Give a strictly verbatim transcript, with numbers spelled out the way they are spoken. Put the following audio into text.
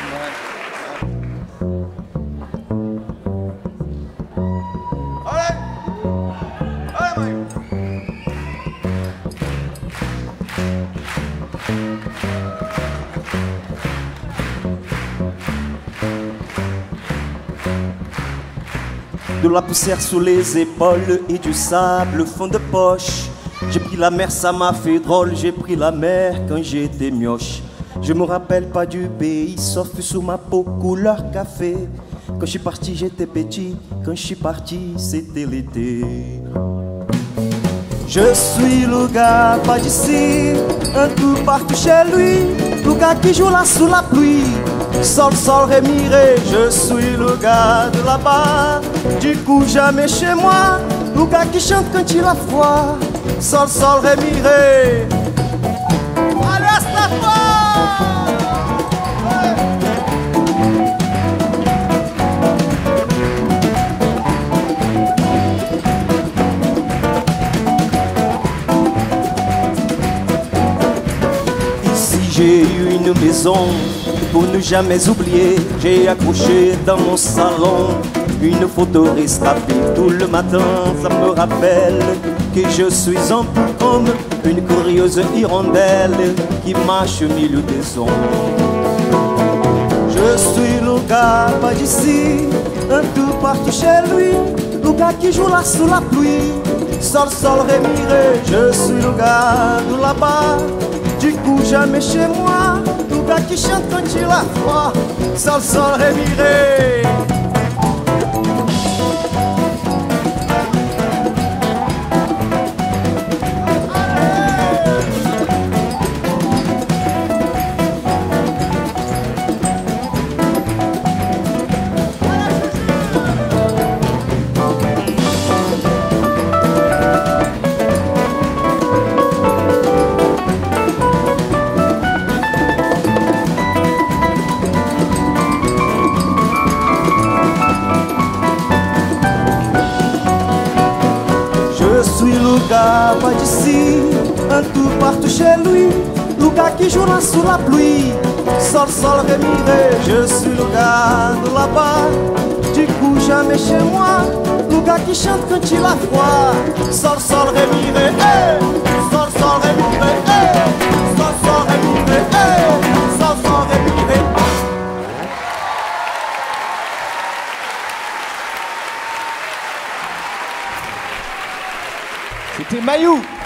De la poussière sous les épaules et du sable fond de poche. J'ai pris la mer, ça m'a fait drôle. J'ai pris la mer quand j'étais mioche. Je me rappelle pas du pays, sauf sous ma peau couleur café. Quand je suis parti, j'étais petit. Quand je suis parti, c'était l'été. Je suis le gars pas d'ici, un coup partout chez lui. Le gars qui joue là sous la pluie. Sol, sol, ré, mi, ré. Je suis le gars de là-bas. Du coup jamais chez moi. Le gars qui chante quand il a froid. Sol, sol, ré, mi, ré. Allez, hasta Ici j'ai eu une maison. Pour ne jamais oublier, j'ai accroché dans mon salon une photo restapée tout le matin. Ça me rappelle que je suis un peu comme une curieuse hirondelle qui marche au milieu des ondes. Je suis le gars pas d'ici, un tout partout chez lui. Le gars qui joue là sous la pluie. Sol, sol, ré, mi, ré. Je suis le gars de là-bas. Du coup jamais chez moi. Le gars qui chante quand il a froid. Sol, sol, ré, mi, ré. Je suis le gars pas d'ici, un tout partout chez lui. Le gars qui joue là sous la pluie. Sol, sol, ré, mi, ré. Je suis le gars de là-bas. Du coup jamais chez moi. Le gars qui chante quand il a froid. Sol, sol, ré, mi, ré. Hey. Sol, sol, ré, mi, ré. Hey. Sol, sol, ré, mi, ré. Hey. Sol, sol, ré, mi, ré. C'était Mayou.